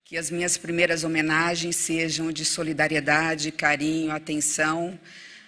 Que as minhas primeiras homenagens sejam de solidariedade, carinho, atenção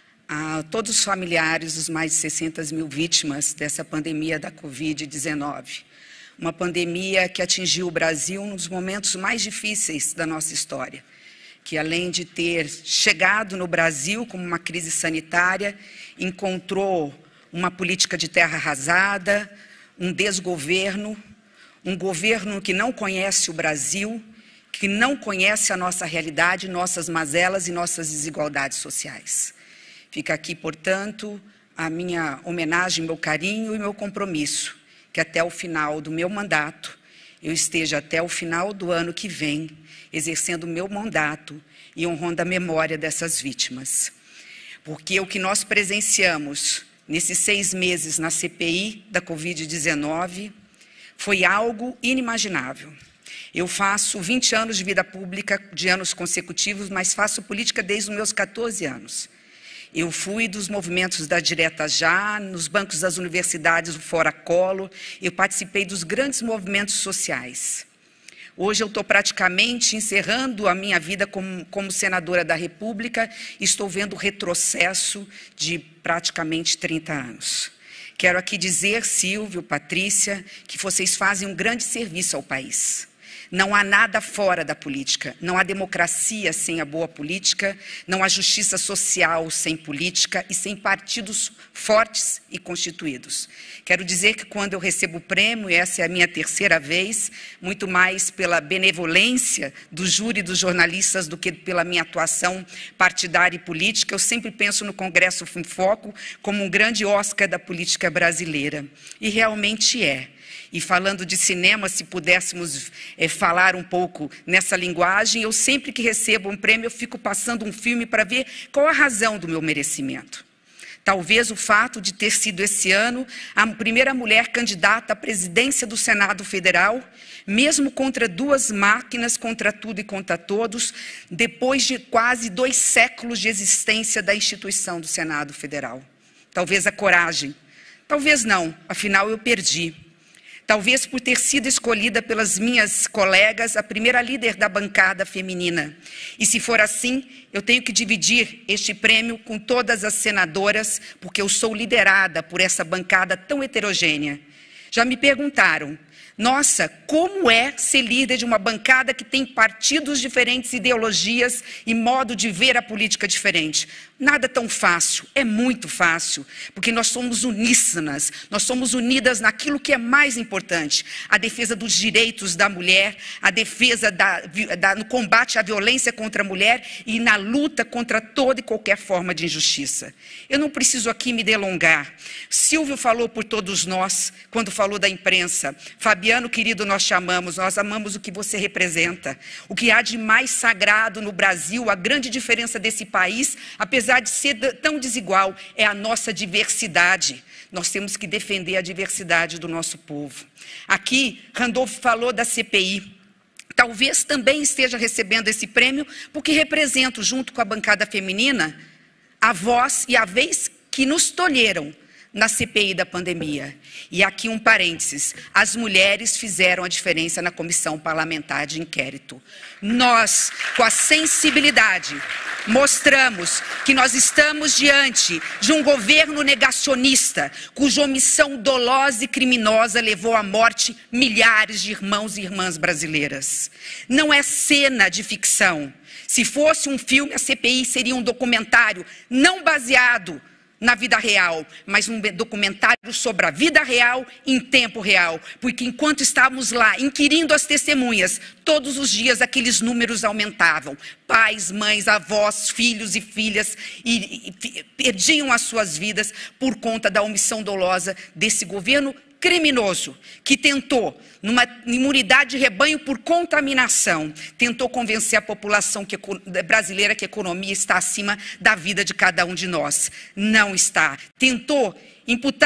a todos os familiares dos mais de 600 mil vítimas dessa pandemia da Covid-19. Uma pandemia que atingiu o Brasil num dos momentos mais difíceis da nossa história, que além de ter chegado no Brasil como uma crise sanitária, encontrou uma política de terra arrasada, um desgoverno, um governo que não conhece o Brasil, que não conhece a nossa realidade, nossas mazelas e nossas desigualdades sociais. Fica aqui, portanto, a minha homenagem, meu carinho e meu compromisso, que até o final do meu mandato, eu esteja até o final do ano que vem, exercendo o meu mandato e honrando a memória dessas vítimas. Porque o que nós presenciamos nesses 6 meses na CPI da Covid-19 foi algo inimaginável. Eu faço 20 anos de vida pública, de anos consecutivos, mas faço política desde os meus 14 anos. Eu fui dos movimentos da Direta Já, nos bancos das universidades, do Fora Collor, eu participei dos grandes movimentos sociais. Hoje eu estou praticamente encerrando a minha vida como senadora da República e estou vendo o retrocesso de praticamente 30 anos. Quero aqui dizer, Silvio, Patrícia, que vocês fazem um grande serviço ao país. Não há nada fora da política, não há democracia sem a boa política, não há justiça social sem política e sem partidos fortes e constituídos. Quero dizer que quando eu recebo o prêmio, e essa é a minha 3ª vez, muito mais pela benevolência do júri dos jornalistas do que pela minha atuação partidária e política, eu sempre penso no Congresso em Foco como um grande Oscar da política brasileira. E realmente é. E falando de cinema, se pudéssemos falar um pouco nessa linguagem, eu sempre que recebo um prêmio, eu fico passando um filme para ver qual a razão do meu merecimento. Talvez o fato de ter sido esse ano a primeira mulher candidata à presidência do Senado Federal, mesmo contra 2 máquinas, contra tudo e contra todos, depois de quase 2 séculos de existência da instituição do Senado Federal. Talvez a coragem, talvez não, afinal eu perdi. Talvez por ter sido escolhida pelas minhas colegas a primeira líder da bancada feminina. E se for assim, eu tenho que dividir este prêmio com todas as senadoras, porque eu sou liderada por essa bancada tão heterogênea. Já me perguntaram, nossa, como é ser líder de uma bancada que tem partidos diferentes, ideologias e modo de ver a política diferente? Nada tão fácil, é muito fácil, porque nós somos uníssonas, nós somos unidas naquilo que é mais importante, a defesa dos direitos da mulher, a defesa no combate à violência contra a mulher e na luta contra toda e qualquer forma de injustiça. Eu não preciso aqui me delongar. Silvio falou por todos nós, quando falou da imprensa. Fabiano, querido, nós te amamos, nós amamos o que você representa. O que há de mais sagrado no Brasil, a grande diferença desse país, apesar de ser tão desigual, é a nossa diversidade. Nós temos que defender a diversidade do nosso povo. Aqui, Randolfo falou da CPI. Talvez também esteja recebendo esse prêmio porque represento, junto com a bancada feminina, a voz e a vez que nos tolheram na CPI da pandemia. E aqui um parênteses, as mulheres fizeram a diferença na comissão parlamentar de inquérito. Nós, com a sensibilidade, mostramos que nós estamos diante de um governo negacionista, cuja omissão dolosa e criminosa levou à morte milhares de irmãos e irmãs brasileiras. Não é cena de ficção. Se fosse um filme, a CPI seria um documentário não baseado na vida real, mas um documentário sobre a vida real em tempo real, porque enquanto estávamos lá inquirindo as testemunhas, todos os dias aqueles números aumentavam, pais, mães, avós, filhos e filhas e perdiam as suas vidas por conta da omissão dolosa desse governo criminoso, que tentou, numa imunidade de rebanho por contaminação, tentou convencer a população brasileira que a economia está acima da vida de cada um de nós. Não está. Tentou imputar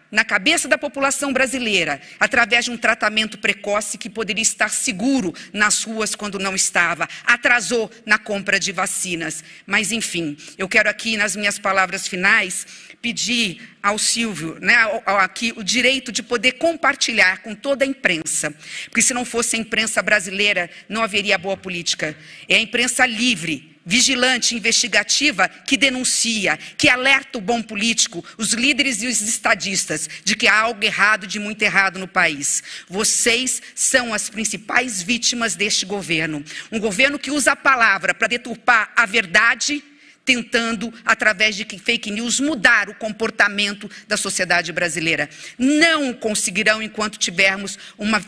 na cabeça da população brasileira, através de um tratamento precoce que poderia estar seguro nas ruas quando não estava, atrasou na compra de vacinas. Mas, enfim, eu quero aqui, nas minhas palavras finais, pedir ao Silvio, aqui, o direito de poder compartilhar com toda a imprensa, porque se não fosse a imprensa brasileira, não haveria boa política. É a imprensa livre, vigilante, investigativa, que denuncia, que alerta o bom político, os líderes e os estadistas, de que há algo errado, de muito errado no país. Vocês são as principais vítimas deste governo. Um governo que usa a palavra para deturpar a verdade, tentando, através de fake news, mudar o comportamento da sociedade brasileira. Não conseguirão enquanto tivermos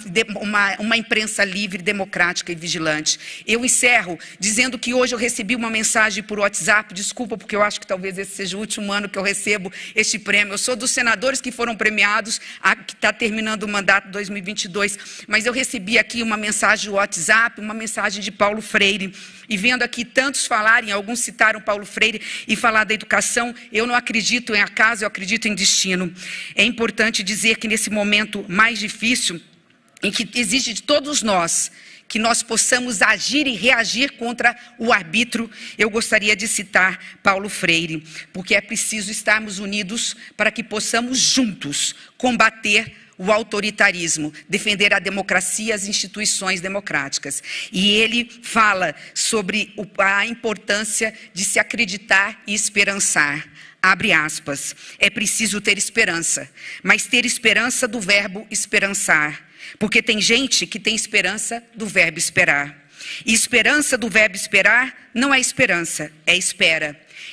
uma imprensa livre, democrática e vigilante. Eu encerro dizendo que hoje eu recebi uma mensagem por WhatsApp, desculpa, porque eu acho que talvez esse seja o último ano que eu recebo este prêmio. Eu sou dos senadores que foram premiados, que está terminando o mandato 2022, mas eu recebi aqui uma mensagem do WhatsApp, uma mensagem de Paulo Freire, e vendo aqui tantos falarem, alguns citaram Paulo Freire e falar da educação, eu não acredito em acaso, eu acredito em destino. É importante dizer que nesse momento mais difícil, em que exige de todos nós, que nós possamos agir e reagir contra o arbítrio, eu gostaria de citar Paulo Freire, porque é preciso estarmos unidos para que possamos juntos combater o autoritarismo, defender a democracia e as instituições democráticas. E ele fala sobre a importância de se acreditar e esperançar. Abre aspas, é preciso ter esperança, mas ter esperança do verbo esperançar, porque tem gente que tem esperança do verbo esperar. E esperança do verbo esperar não é esperança, é espera.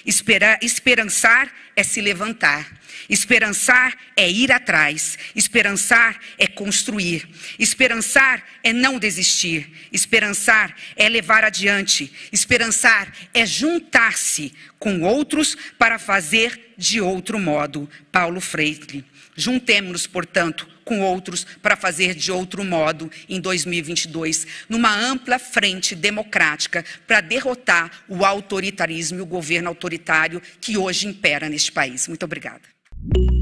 Esperançar é se levantar. Esperançar é ir atrás. Esperançar é construir. Esperançar é não desistir. Esperançar é levar adiante. Esperançar é juntar-se com outros para fazer de outro modo. Paulo Freire. Juntemo-nos, portanto, com outros para fazer de outro modo em 2022, numa ampla frente democrática para derrotar o autoritarismo e o governo autoritário que hoje impera neste país. Muito obrigada.